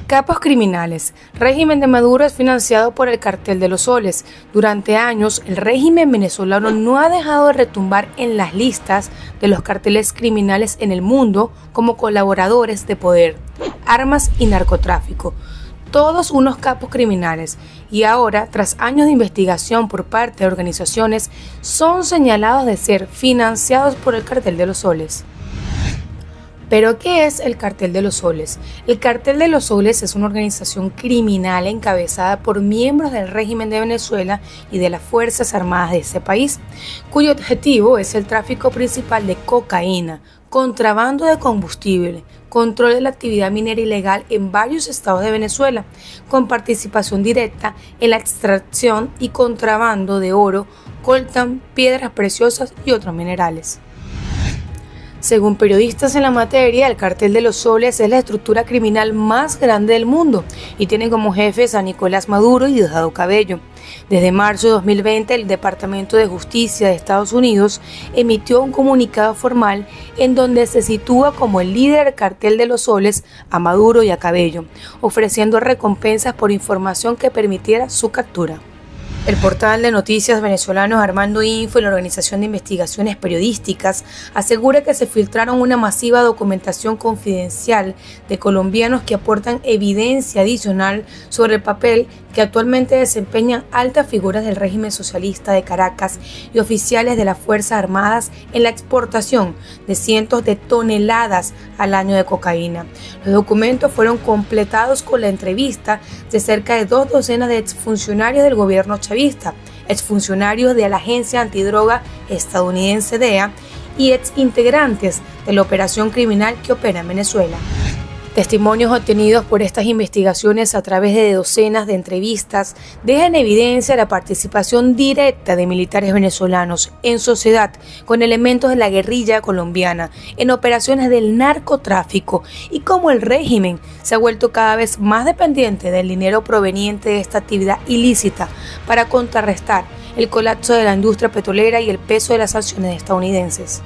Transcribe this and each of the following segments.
Capos criminales. Régimen de Maduro es financiado por el Cartel de los Soles. Durante años, el régimen venezolano no ha dejado de retumbar en las listas de los carteles criminales en el mundo como colaboradores de poder, armas y narcotráfico. Todos unos capos criminales, y ahora, tras años de investigación por parte de organizaciones, son señalados de ser financiados por el Cartel de los Soles. ¿Pero qué es el Cartel de los Soles? El Cartel de los Soles es una organización criminal encabezada por miembros del régimen de Venezuela y de las Fuerzas Armadas de ese país, cuyo objetivo es el tráfico principal de cocaína, contrabando de combustible, control de la actividad minera ilegal en varios estados de Venezuela, con participación directa en la extracción y contrabando de oro, coltán, piedras preciosas y otros minerales. Según periodistas en la materia, el Cartel de los Soles es la estructura criminal más grande del mundo y tiene como jefes a Nicolás Maduro y Diosdado Cabello. Desde marzo de 2020, el Departamento de Justicia de Estados Unidos emitió un comunicado formal en donde se sitúa como el líder del Cartel de los Soles a Maduro y a Cabello, ofreciendo recompensas por información que permitiera su captura. El portal de noticias venezolanos Armando Info y la Organización de Investigaciones Periodísticas asegura que se filtraron una masiva documentación confidencial de colombianos que aportan evidencia adicional sobre el papel que actualmente desempeñan altas figuras del régimen socialista de Caracas y oficiales de las Fuerzas Armadas en la exportación de cientos de toneladas al año de cocaína. Los documentos fueron completados con la entrevista de cerca de 2 docenas de exfuncionarios del gobierno chavista, exfuncionarios de la agencia antidroga estadounidense DEA y exintegrantes de la operación criminal que opera en Venezuela. Testimonios obtenidos por estas investigaciones a través de docenas de entrevistas dejan en evidencia la participación directa de militares venezolanos en sociedad con elementos de la guerrilla colombiana en operaciones del narcotráfico y cómo el régimen se ha vuelto cada vez más dependiente del dinero proveniente de esta actividad ilícita para contrarrestar el colapso de la industria petrolera y el peso de las sanciones estadounidenses.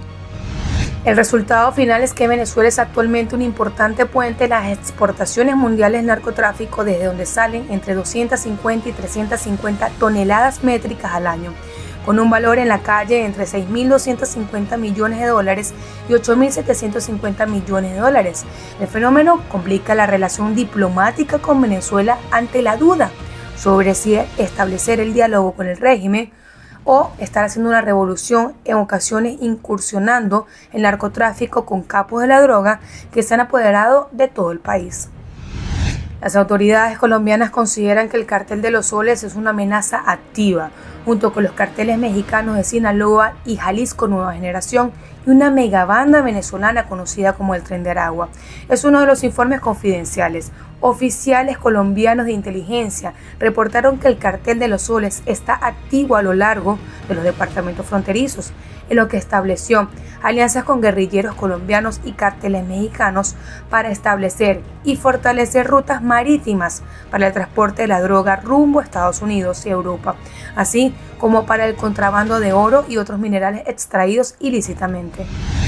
El resultado final es que Venezuela es actualmente un importante puente en las exportaciones mundiales de narcotráfico, desde donde salen entre 250 y 350 toneladas métricas al año, con un valor en la calle entre 6.250 millones de dólares y 8.750 millones de dólares. El fenómeno complica la relación diplomática con Venezuela ante la duda sobre si establecer el diálogo con el régimen o estar haciendo una revolución, en ocasiones incursionando en el narcotráfico con capos de la droga que se han apoderado de todo el país. Las autoridades colombianas consideran que el Cartel de los Soles es una amenaza activa, junto con los carteles mexicanos de Sinaloa y Jalisco Nueva Generación y una megabanda venezolana conocida como el Tren de Aragua. Es uno de los informes confidenciales. Oficiales colombianos de inteligencia reportaron que el Cartel de los Soles está activo a lo largo de los departamentos fronterizos, en lo que estableció alianzas con guerrilleros colombianos y cárteles mexicanos para establecer y fortalecer rutas marítimas para el transporte de la droga rumbo a Estados Unidos y Europa, así como para el contrabando de oro y otros minerales extraídos ilícitamente.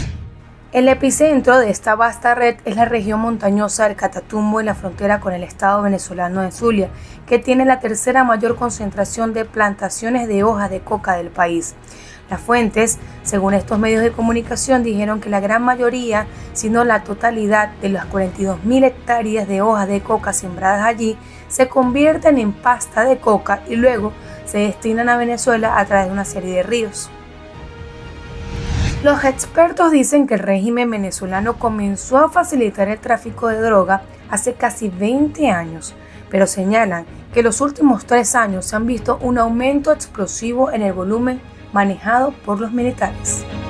El epicentro de esta vasta red es la región montañosa del Catatumbo en la frontera con el estado venezolano de Zulia, que tiene la tercera mayor concentración de plantaciones de hojas de coca del país. Las fuentes, según estos medios de comunicación, dijeron que la gran mayoría, si no la totalidad de las 42.000 hectáreas de hojas de coca sembradas allí, se convierten en pasta de coca y luego se destinan a Venezuela a través de una serie de ríos. Los expertos dicen que el régimen venezolano comenzó a facilitar el tráfico de droga hace casi 20 años, pero señalan que los últimos 3 años se han visto un aumento explosivo en el volumen manejado por los militares.